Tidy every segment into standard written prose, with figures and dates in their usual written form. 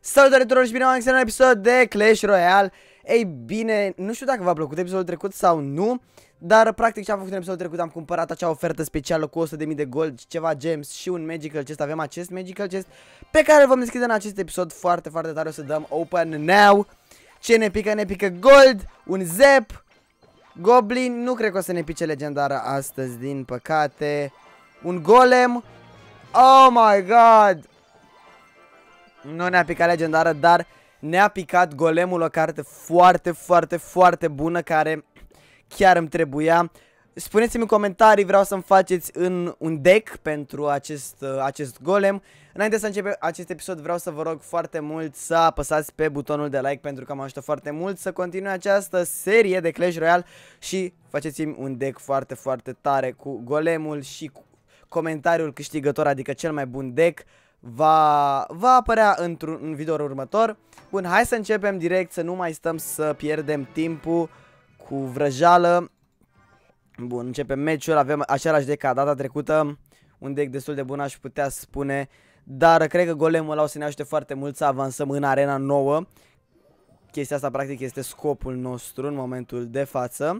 Salutare tuturor și bine v-am găsit în un episod de Clash Royale. Ei bine, nu știu dacă v-a plăcut episodul trecut sau nu, dar practic ce am făcut în episodul trecut, am cumpărat acea ofertă specială cu 100.000 de gold, ceva gems și un magical chest. Avem acest magical chest pe care îl vom deschide în acest episod foarte tare. O să dăm open now. Ce ne pică? Ne pică gold, un zep, goblin, nu cred că o să ne pice legendară astăzi din păcate, un golem. Oh my god! Nu ne-a picat legendară, dar ne-a picat golemul, o carte foarte bună care chiar îmi trebuia. Spuneți-mi în comentarii, vreau să-mi faceți un deck pentru acest golem. Înainte să începem acest episod, vreau să vă rog foarte mult să apăsați pe butonul de like, pentru că mă ajută foarte mult să continui această serie de Clash Royale. Și faceți-mi un deck foarte tare cu golemul și cu comentariul câștigător, adică cel mai bun deck va apărea în videoul următor. Bun, hai să începem direct, să nu mai stăm să pierdem timpul cu vrăjală. Bun, începem meciul, avem același deck ca data trecută, un deck destul de bun, aș putea spune, dar cred că golemul ăla o să ne ajute foarte mult să avansăm în arena nouă. Chestia asta practic este scopul nostru în momentul de față.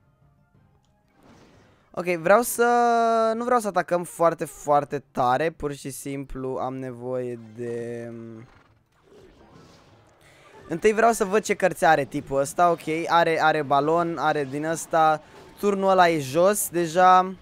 Ok, nu vreau să atacăm foarte tare, pur și simplu am nevoie de... Întâi vreau să văd ce cărți are tipul ăsta, ok, are balon, are din ăsta, turnul ăla e jos deja.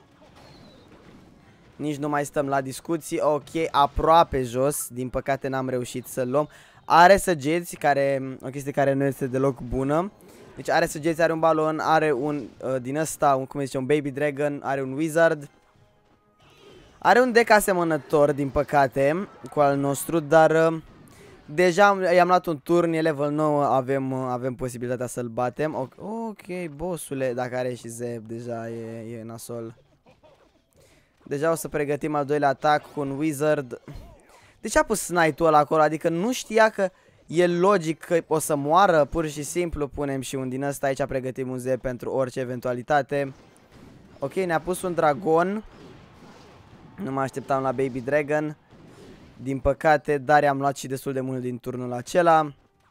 Nici nu mai stăm la discuții, ok, aproape jos, din păcate n-am reușit să-l luăm. Are săgeți, o chestie care nu este deloc bună. Deci are săgeți, are un balon, are un din ăsta, cum zice, un baby dragon, are un wizard. Are un deck asemănător, din păcate, cu al nostru, dar deja i-am luat un turn, e level 9, avem posibilitatea să-l batem. Ok, bossule, dacă are și zep, deja e nasol. Deja o să pregătim al doilea atac cu un wizard. De ce a pus snipe-ul ăla acolo? Adică nu știa că e logic că o să moară, pur și simplu punem și un din ăsta aici, pregătim un zep pentru orice eventualitate. Ok, ne-a pus un dragon. Nu mă așteptam la baby dragon, din păcate, dar i-am luat și destul de mult din turnul acela.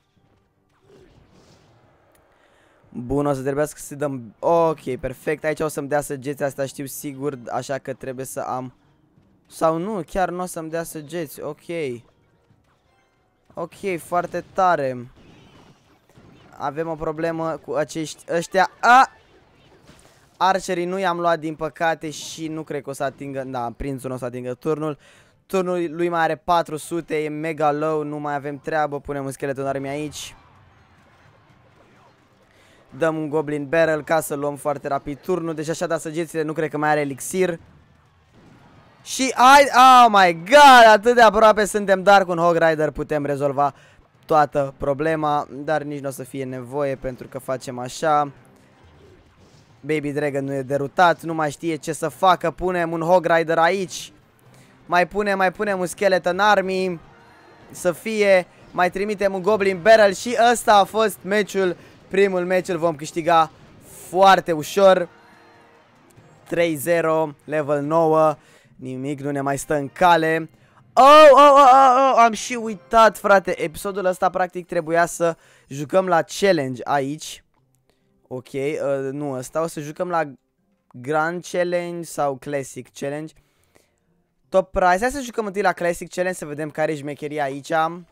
Bun, o să trebuiască să dăm... Ok, perfect, aici o să-mi dea săgeți, asta știu sigur, așa că trebuie să am... Sau nu, chiar nu o să-mi dea săgeți, ok. Ok, foarte tare. Avem o problemă cu ăștia. Archerii nu i-am luat, din păcate, și nu cred că o să atingă... Da, prințul nu o să atingă turnul. Turnul lui mai are 400, e mega low, nu mai avem treabă. Punem un skeleton army aici. Dăm un goblin barrel ca să luăm foarte rapid turnul. Deci așa, da, săgețile, nu cred că mai are elixir. Și oh my god, atât de aproape suntem, dar cu un Hog Rider putem rezolva toată problema. Dar nici nu o să fie nevoie, pentru că facem așa. Baby Dragon nu e derutat, nu mai știe ce să facă. Punem un Hog Rider aici. Mai punem un Skeleton Army. Să fie. Mai trimitem un Goblin Barrel. Și ăsta a fost meciul. Primul meci îl vom câștiga foarte ușor. 3-0, level 9. Nimic nu ne mai stă în cale. Am și uitat, frate. Episodul ăsta practic trebuia să jucăm la challenge aici. Ok, nu ăsta. O să jucăm la Grand Challenge sau Classic Challenge. Top price. Hai să jucăm întâi la Classic Challenge, să vedem care e șmecheria aici.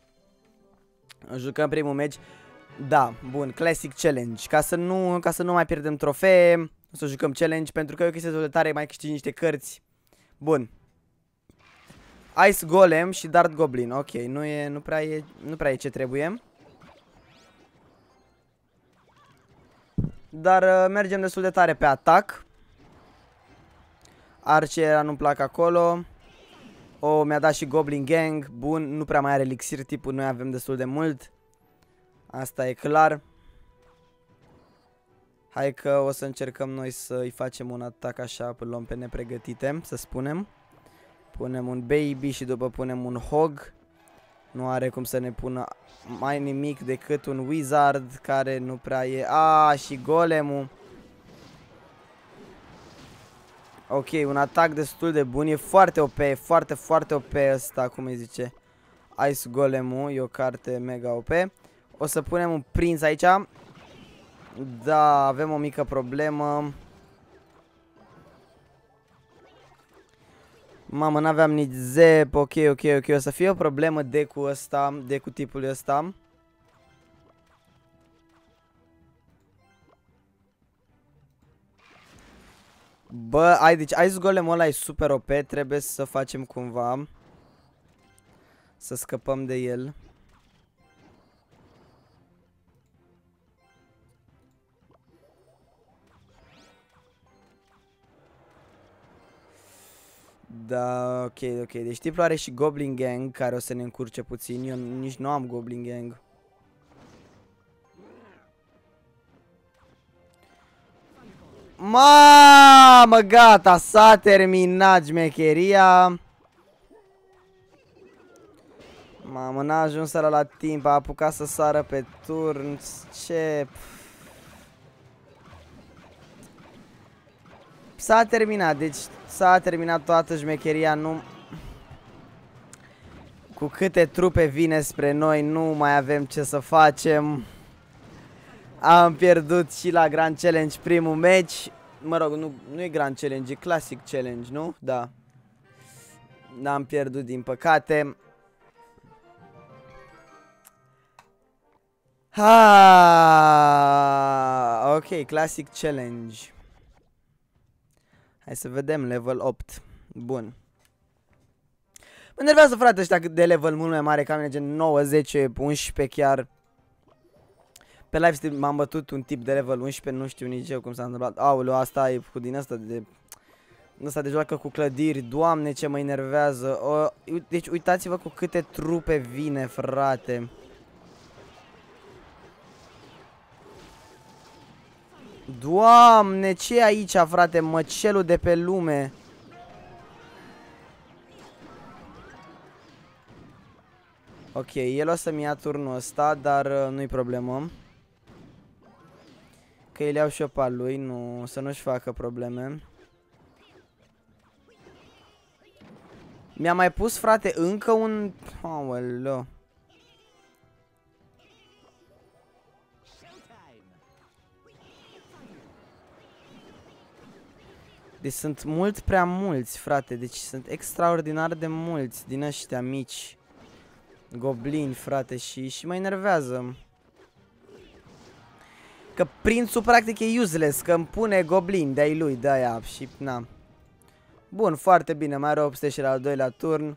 Jucăm primul meci. Da, bun, Classic Challenge. Ca să nu mai pierdem trofee, o să jucăm Challenge, pentru că e o chestie de tare, mai câștigi niște cărți. Bun. Ice Golem și Dart Goblin. Ok, nu prea e ce trebuie. Dar mergem destul de tare pe atac. Archera nu-mi plac acolo. Mi-a dat și Goblin Gang. Bun, nu prea mai are elixir tipul, noi avem destul de mult. Asta e clar. Hai că o să încercăm noi să-i facem un atac așa, până luăm pe nepregătite, să spunem. Punem un baby și după punem un hog. Nu are cum să ne pună mai nimic decât un wizard, care nu prea e... și golemul. Ok, un atac destul de bun, e foarte OP, foarte OP ăsta, cum îi zice. Ice Golem-ul, e o carte mega OP. O să punem un prinț aici. Da, avem o mică problemă. Mamă, n-aveam nici zep. Ok. O să fie o problemă de cu ăsta, de cu tipul ăsta. Bă, deci Ice Golem-ul ăla e super OP. Trebuie să facem cumva să scăpăm de el. Da, ok. Deci tipul are și Goblin Gang, care o să ne încurce puțin. Eu nici nu am Goblin Gang. Mamă, gata, s-a terminat șmecheria. Mamă, n-a ajuns la timp, a apucat să sară pe turn. Ce... S-a terminat, deci s-a terminat toată șmecheria, nu... Cu câte trupe vine spre noi, nu mai avem ce să facem. Am pierdut și la Grand Challenge primul match. Mă rog, nu e Grand Challenge, e Classic Challenge, nu? Da. N-am pierdut din păcate. Ok, Classic Challenge. Hai să vedem, level 8. Bun. Mă enervează, frate, ăștia de level mult mai mare ca mine, gen 9, 10, 11 chiar. Pe livestream m-am bătut un tip de level 11, nu știu nici eu cum s-a întâmplat. Aoleu, asta e cu din asta de... Asta de joacă cu clădiri, doamne ce mă enervează. Deci uitați-vă cu câte trupe vine, frate. Doamne, ce e aici, frate? Măcelul de pe lume. Ok, el o să-mi ia turnul ăsta, dar nu-i problemă. Că îl iau și eu pe al lui, nu, să nu-și facă probleme. Mi-a mai pus, frate, încă un... Aoleu. Deci sunt mult prea mulți, frate. Deci sunt extraordinar de mulți din ăștia mici goblini, frate, și mă enervează. Că prințul practic e useless, că îmi pune goblini de-ai lui, de-aia și na. Bun, foarte bine, mai are 800 și la al doilea turn.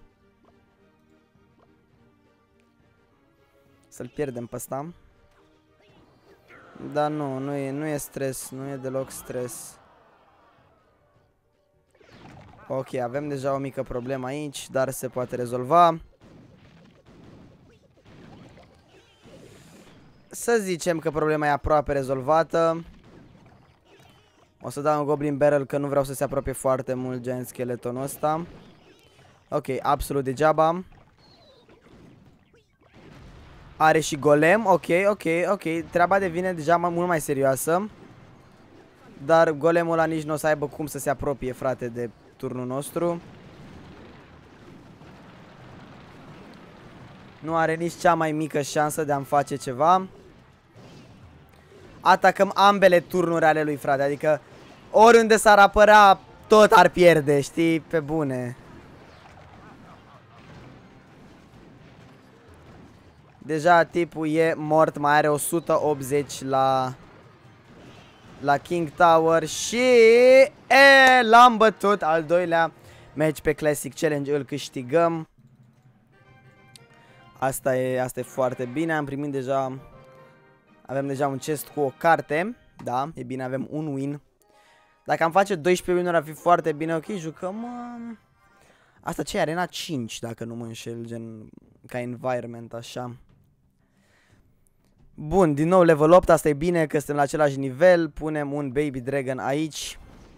Să-l pierdem pe ăsta. Dar nu e stres, nu e deloc stres. Ok, avem deja o mică problemă aici, dar se poate rezolva. Să zicem că problema e aproape rezolvată. O să dau un Goblin Barrel că nu vreau să se apropie foarte mult Giant Skeletonul ăsta. Ok, absolut degeaba. Are și golem, ok. Treaba devine deja mult mai serioasă. Dar golemul ăla nici nu o să aibă cum să se apropie, frate, de turnul nostru. Nu are nici cea mai mică șansă de a-mi face ceva. Atacăm ambele turnuri ale lui, frate, adică oriunde s-ar apăra, tot ar pierde, știi, pe bune. Deja tipul e mort, mai are 180 la King Tower și l-am bătut. Al doilea match pe Classic Challenge, îl câștigăm. Asta e foarte bine, am primit deja, avem deja un chest cu o carte, da, e bine, avem un win. Dacă am face 12 win-uri ar fi foarte bine, ok, jucăm, asta ce e, Arena 5, dacă nu mă înșel, gen, ca environment, așa. Bun, din nou level 8, asta e bine că suntem la același nivel, punem un Baby Dragon aici.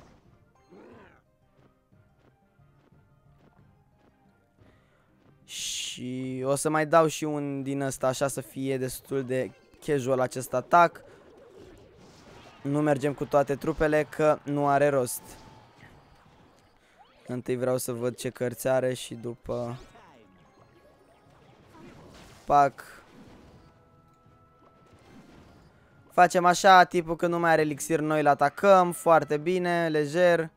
Și o să mai dau și un din ăsta, așa să fie destul de casual acest atac. Nu mergem cu toate trupele, că nu are rost. Întâi vreau să văd ce cărți are și după... Pac. Facem așa, tipul când nu mai are elixir, noi îl atacăm. Foarte bine, lejer.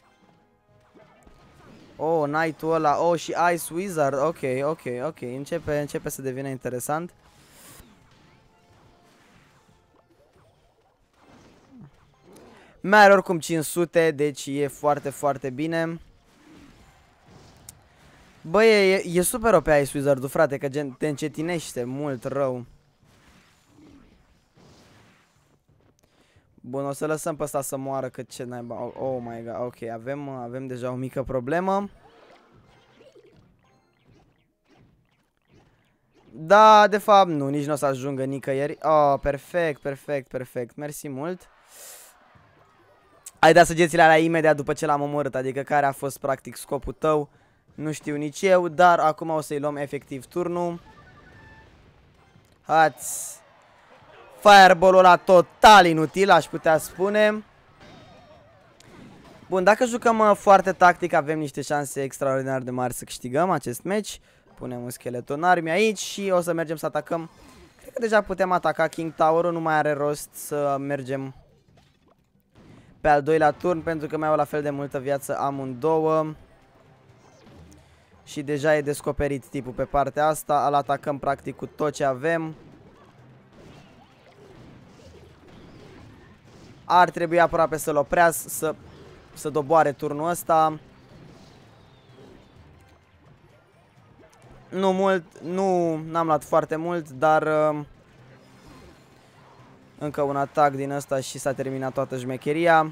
Oh, Knight-ul ăla. Oh, și Ice Wizard. Ok. Începe să devină interesant. Mai are oricum 500, deci e foarte, foarte bine. Bă, e super OP Ice Wizard-ul, frate, că te încetinește mult rău. Bun, o să lăsăm pe ăsta să moară, că ce naiba. Oh my god, ok, avem deja o mică problemă. Da, de fapt, nu, nici nu o să ajungă nicăieri. Oh, perfect, mersi mult. Ai dat săgețile alea imediat după ce l-am omorât, adică care a fost practic scopul tău. Nu știu nici eu, dar acum o să-i luăm efectiv turnul. Hați. Fireball-ul ăla total inutil, aș putea spune. Bun, dacă jucăm foarte tactic, avem niște șanse extraordinar de mari să câștigăm acest meci. Punem un scheleton army aici și o să mergem să atacăm. Cred că deja putem ataca King Tower-ul, nu mai are rost să mergem pe al doilea turn, pentru că mai au la fel de multă viață amândouă. Și deja e descoperit tipul pe partea asta. Îl atacăm practic cu tot ce avem. Ar trebui aproape să-l oprească, să doboare turnul ăsta. Nu mult, n-am luat foarte mult, dar încă un atac din ăsta și s-a terminat toată șmecheria.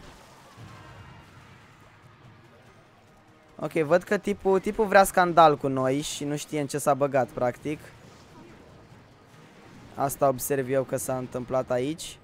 Ok, văd că tipul vrea scandal cu noi și nu știe în ce s-a băgat, practic. Asta observ eu că s-a întâmplat aici.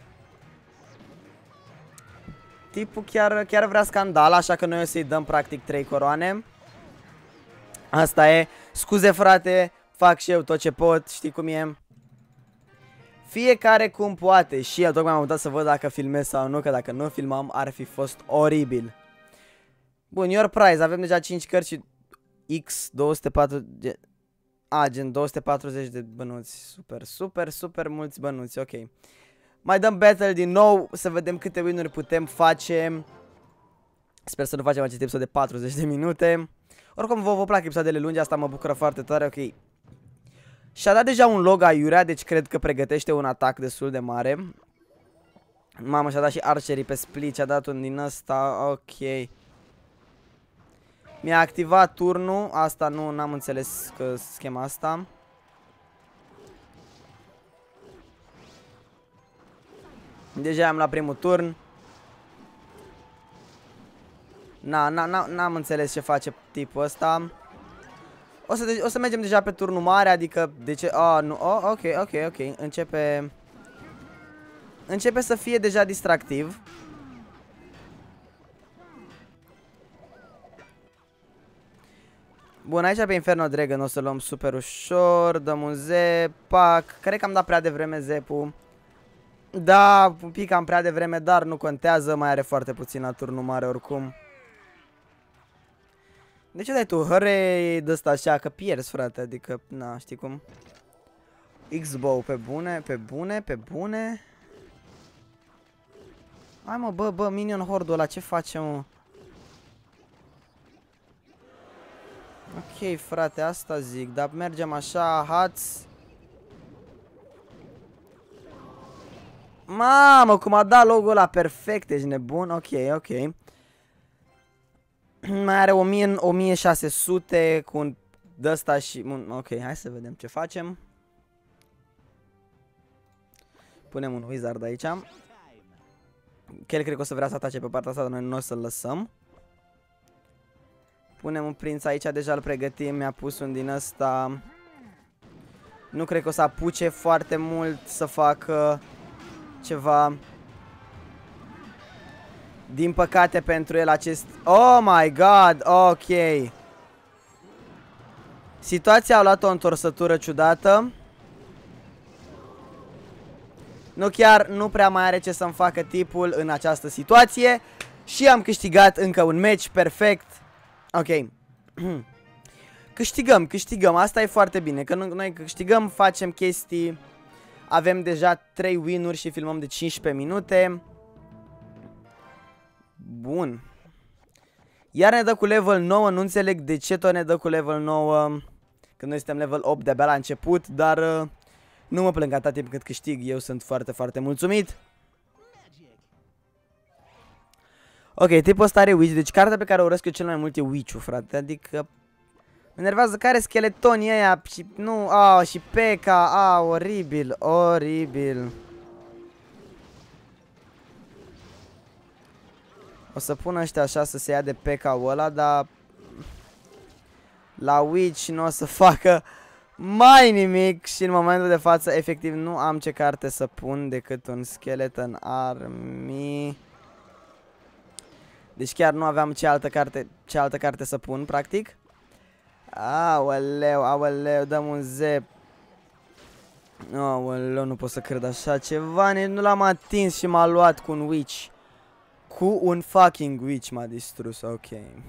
Tipul chiar vrea scandal, așa că noi o să-i dăm practic 3 coroane. Asta e. Scuze, frate, fac și eu tot ce pot, știi cum e. Fiecare cum poate. Și eu tocmai m-am uitat să văd dacă filmez sau nu, că dacă nu filmam ar fi fost oribil. Bun, your prize, avem deja 5 cărți și X 240. Gen 240 de bănuți. Super mulți bănuți, ok. Mai dăm battle din nou, să vedem câte win-uri putem face. Sper să nu facem acest episod de 40 de minute. Oricum vă plac episoadele lungi, asta mă bucură foarte tare, ok. Și-a dat deja un log aiurea, deci cred că pregătește un atac destul de mare. Mamă, și-a dat și archerii pe split, și-a dat un din ăsta, ok. Mi-a activat turnul, asta n-am înțeles că schema asta. Deja am la primul turn. N-am înțeles ce face tipul ăsta. O să mergem deja pe turnul mare, adică de ce? Nu. Ok. Începe să fie deja distractiv. Bun, aici pe Inferno Dragon o să luăm super ușor. Dăm un zep, pac. Cred că am dat prea devreme zepul. Da, un pic am prea devreme, dar nu contează. Mai are foarte puțin la turnul mare oricum. De ce dai tu hărei de ăsta așa, că pierzi, frate, adică, na, știi cum? X-bow, pe bune. Hai mă, bă, minion horde-ul ăla, ce face, mă? Ok, frate, asta zic, dar mergem așa, hați. Mamă, cum a dat logo-ul ăla, perfect, ești nebun, ok. Mai are 1600 cu un d-ăsta și... Ok, hai să vedem ce facem. Punem un wizard aici. Că el cred că o să vrea să atace pe partea asta, dar noi nu o să-l lăsăm. Punem un prinț aici, deja îl pregătim, mi-a pus un din ăsta. Nu cred că o să apuce foarte mult să facă ceva. Din păcate pentru el acest... Oh my god, ok. Situația a luat o întorsătură ciudată. Nu prea mai are ce să-mi facă tipul în această situație. Și am câștigat încă un meci, perfect. Ok. câștigăm, asta e foarte bine, că noi câștigăm, facem chestii, avem deja 3 win-uri și filmăm de 15 minute. Bun. Iar ne dă cu level 9, nu înțeleg de ce tot ne dă cu level 9, când noi suntem level 8 de-abia la început, dar nu mă plâng atât timp cât câștig, eu sunt foarte, foarte mulțumit. Ok, tipul ăsta are Witch, deci cartea pe care o urăsc eu cel mai mult e Witch-ul, frate, adică mă enervează care scheletonii ăia și nu, și P.E.K.K.A, oribil, oribil. O să pun ăștia așa să se ia de P.E.K.K.A-ul ăla, dar la Witch nu o să facă mai nimic și în momentul de față efectiv nu am ce carte să pun decât un Skeleton Army. Deci chiar nu aveam ce altă carte să pun, practic. Aoleu, aoleu, dăm un zep. Aoleu, nu pot să cred așa ceva, nici nu l-am atins și m-a luat cu un Witch. Cu un fucking Witch m-a distrus, ok.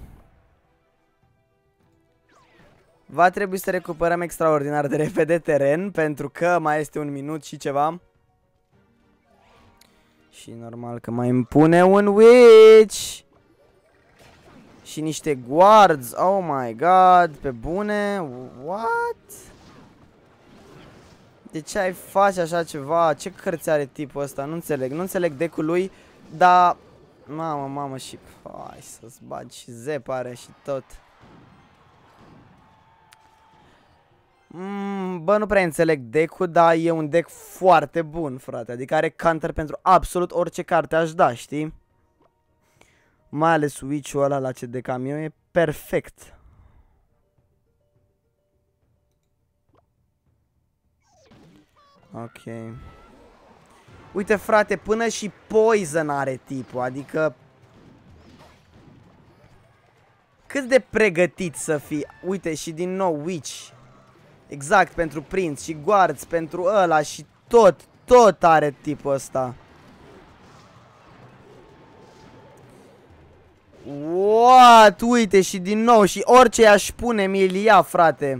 Va trebui să recuperăm extraordinar de repede teren, pentru că mai este un minut și ceva. Și normal că mai îmi pune un Witch. Și niște guards, oh my god, pe bune, what? De ce ai face așa ceva? Ce cărți are tipul ăsta? Nu înțeleg deck-ul lui, dar mamă și hai să-ți bagi și zep are și tot. Bă, nu prea înțeleg deck-ul, dar e un deck foarte bun, frate, adică are counter pentru absolut orice carte aș da, știi? Mai ales Witch-ul ăla la ce deck am eu e perfect. Ok. Uite, frate, până și Poison are tipul, adică cât de pregătit să fii. Uite, și din nou Witch. Exact, pentru prinț și guards, pentru ăla și tot are tipul ăsta. What? Uite, și din nou, și orice aș pune mi-l ia, frate.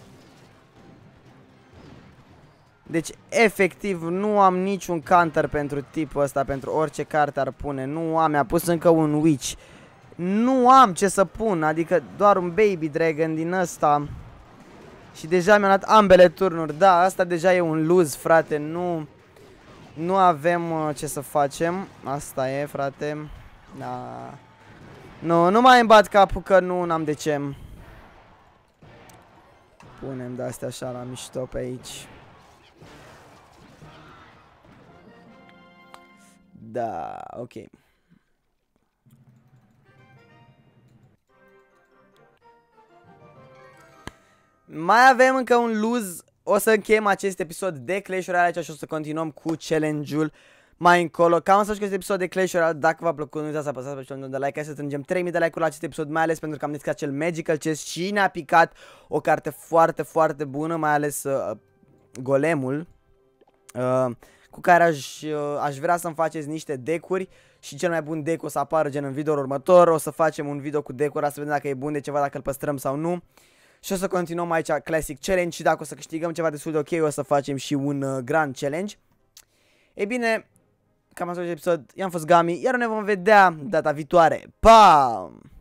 Deci, efectiv, nu am niciun counter pentru tipul ăsta, pentru orice carte ar pune. Nu am, mi-a pus încă un Witch. Nu am ce să pun, adică doar un Baby Dragon din ăsta. Și deja mi-am dat ambele turnuri. Da, asta deja e un lose, frate. Nu avem ce să facem. Asta e, frate. Da. Nu mai îmi bat capul că nu am de ce. Punem de-astea așa la mișto pe aici. Da, ok. Mai avem încă un lose. O să încheiem acest episod de Clash Royale aici și o să continuăm cu challenge-ul mai încolo. Cam asta și acest episod de Clash Royale. Dacă v-a plăcut, nu uitați să apăsați pe butonul de like. Hai să strângem 3000 de like-uri la acest episod, mai ales pentru că am deschis acel Magical Chest și ne-a picat o carte foarte, foarte bună, mai ales Golemul, cu care aș vrea să-mi faceți niște deck-uri. Și cel mai bun deck o să apară gen în video următor. O să facem un video cu deck-uri, să vedem dacă e bun de ceva, dacă îl păstrăm sau nu. Și o să continuăm aici Classic Challenge și dacă o să câștigăm ceva destul de ok, o să facem și un Grand Challenge. Ei bine, cam asta e episod. I-am fost Gami, iar ne vom vedea data viitoare. Pa!